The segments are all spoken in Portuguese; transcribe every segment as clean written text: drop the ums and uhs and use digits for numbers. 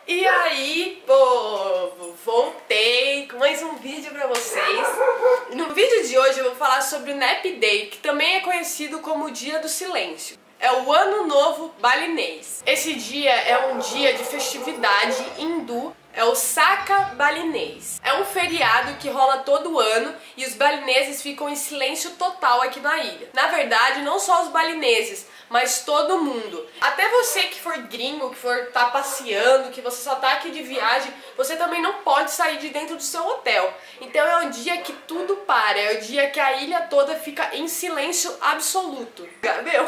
E aí, povo, voltei com mais um vídeo pra vocês. No vídeo de hoje eu vou falar sobre o Nap Day, que também é conhecido como o Dia do Silêncio. É o Ano Novo Balinês. Esse dia é um dia de festividade hindu, é o Saka Balinês. É um feriado que rola todo ano e os balineses ficam em silêncio total aqui na ilha. Na verdade, não só os balineses, mas todo mundo. Até você que for gringo, que for estar passeando, que você só tá aqui de viagem, você também não pode sair de dentro do seu hotel. Então é o dia que tudo para, é o dia que a ilha toda fica em silêncio absoluto. Meu...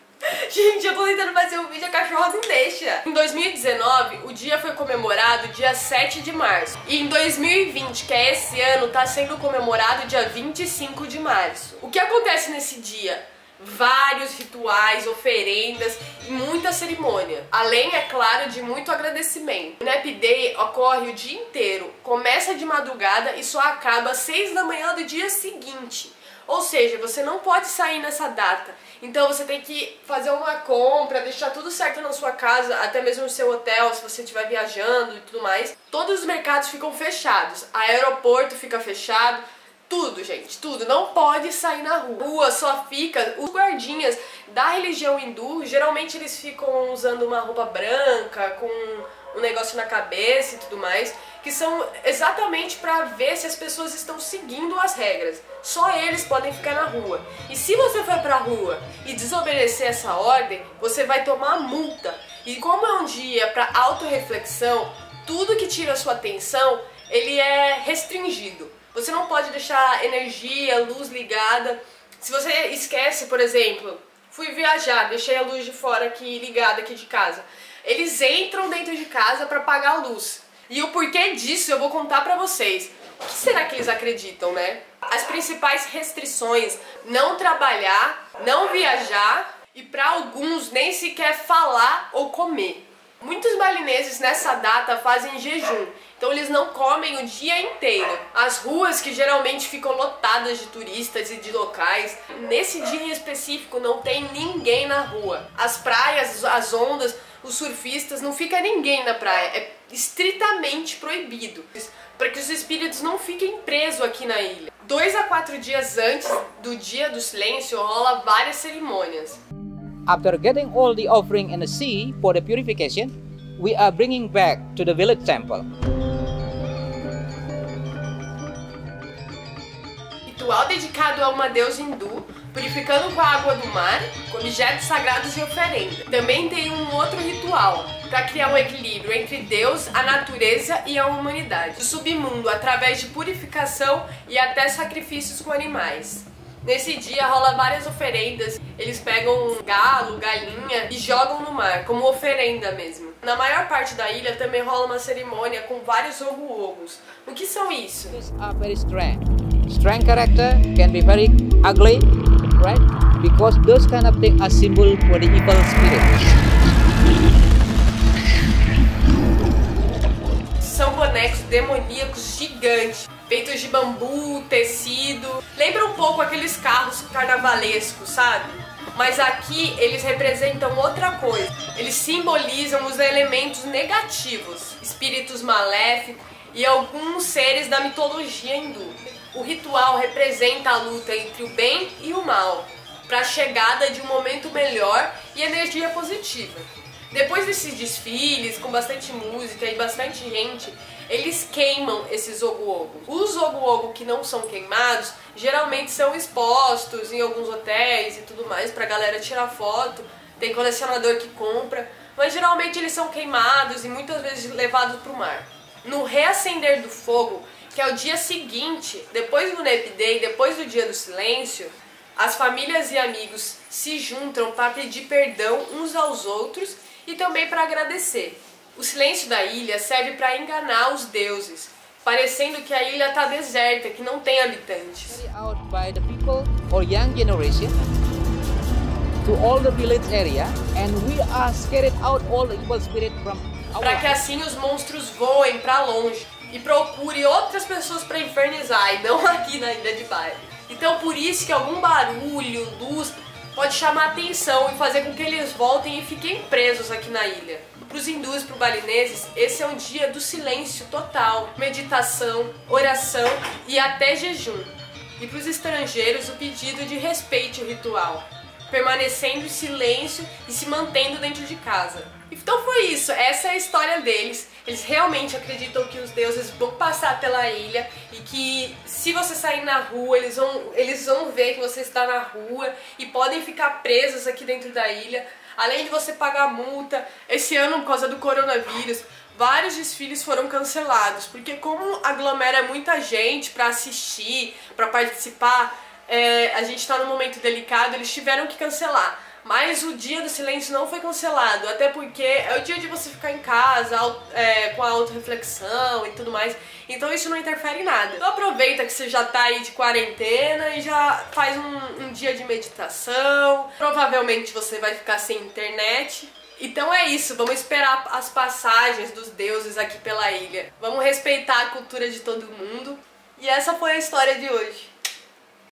Gente, eu tô tentando fazer um vídeo, a cachorra não deixa. Em 2019, o dia foi comemorado dia 7 de março. E em 2020, que é esse ano, tá sendo comemorado dia 25 de março. O que acontece nesse dia? Vários rituais, oferendas e muita cerimônia. Além, é claro, de muito agradecimento. O Nap Day ocorre o dia inteiro. Começa de madrugada e só acaba às 6 da manhã do dia seguinte. Ou seja, você não pode sair nessa data. Então você tem que fazer uma compra, deixar tudo certo na sua casa, até mesmo no seu hotel, se você estiver viajando e tudo mais. Todos os mercados ficam fechados, aeroporto fica fechado, tudo, gente, tudo. Não pode sair na rua, só fica os guardinhas da religião hindu. Geralmente eles ficam usando uma roupa branca, com um negócio na cabeça e tudo mais, que são exatamente para ver se as pessoas estão seguindo as regras. Só eles podem ficar na rua. E se você for pra rua e desobedecer essa ordem, você vai tomar multa. E como é um dia para autorreflexão, tudo que tira a sua atenção, ele é restringido. Você não pode deixar energia, luz ligada. Se você esquece, por exemplo, fui viajar, deixei a luz de fora aqui ligada aqui de casa. Eles entram dentro de casa para apagar a luz. E o porquê disso eu vou contar pra vocês. O que será que eles acreditam, né? As principais restrições: não trabalhar, não viajar e para alguns nem sequer falar ou comer. Muitos balineses nessa data fazem jejum, então eles não comem o dia inteiro. As ruas, que geralmente ficam lotadas de turistas e de locais, nesse dia em específico não tem ninguém na rua. As praias, as ondas, os surfistas, não fica ninguém na praia, é estritamente proibido, para que os espíritos não fiquem presos aqui na ilha. 2 a 4 dias antes do Dia do Silêncio rola várias cerimônias. After getting all the offering in the sea for the purification, we are bringing back to the village temple. Ritual dedicado a uma deusa hindu, purificando com a água do mar, com objetos sagrados e oferenda. Também tem um outro ritual para criar um equilíbrio entre Deus, a natureza e a humanidade. O submundo, através de purificação e até sacrifícios com animais. Nesse dia rola várias oferendas. Eles pegam um galo, galinha e jogam no mar, como oferenda mesmo. Na maior parte da ilha também rola uma cerimônia com vários ogo-ogos. O que são isso? These are very strong. Strong character can be very ugly, right? Because those kind of things are symbol for the evil spirit. São bonecos demoníacos gigantes, feitos de bambu, tecido. Lembra um pouco aqueles carros carnavalescos, sabe? Mas aqui eles representam outra coisa. Eles simbolizam os elementos negativos, espíritos maléficos e alguns seres da mitologia hindu. O ritual representa a luta entre o bem e o mal, para a chegada de um momento melhor e energia positiva. Depois desses desfiles, com bastante música e bastante gente, eles queimam esses ogo-ogo. Os ogo-ogo que não são queimados, geralmente são expostos em alguns hotéis e tudo mais, pra galera tirar foto. Tem colecionador que compra, mas geralmente eles são queimados e muitas vezes levados pro mar. No reacender do fogo, que é o dia seguinte, depois do Nap Day, depois do Dia do Silêncio, as famílias e amigos se juntam para pedir perdão uns aos outros e também para agradecer. O silêncio da ilha serve para enganar os deuses, parecendo que a ilha está deserta, que não tem habitantes. Carried out by the people or young generation to all the village area, and we are scared out all the evil spirit from our... Para que assim os monstros voem para longe e procurem outras pessoas para infernizar, e não aqui na ilha de Bali. Então por isso que algum barulho, luz, pode chamar atenção e fazer com que eles voltem e fiquem presos aqui na ilha. Para os hindus e para os balineses, esse é um dia do silêncio total, meditação, oração e até jejum. E para os estrangeiros, o pedido de respeite o ritual, permanecendo em silêncio e se mantendo dentro de casa. Então foi isso, essa é a história deles. Eles realmente acreditam que os deuses vão passar pela ilha e que se você sair na rua, eles vão ver que você está na rua e podem ficar presos aqui dentro da ilha. Além de você pagar multa, esse ano por causa do coronavírus, vários desfiles foram cancelados, porque como aglomera muita gente para assistir, para participar, a gente está num momento delicado, eles tiveram que cancelar. Mas o dia do silêncio não foi cancelado, até porque é o dia de você ficar em casa, com a autorreflexão e tudo mais, então isso não interfere em nada. Então aproveita que você já tá aí de quarentena e já faz um dia de meditação, provavelmente você vai ficar sem internet. Então é isso, vamos esperar as passagens dos deuses aqui pela ilha, vamos respeitar a cultura de todo mundo. E essa foi a história de hoje.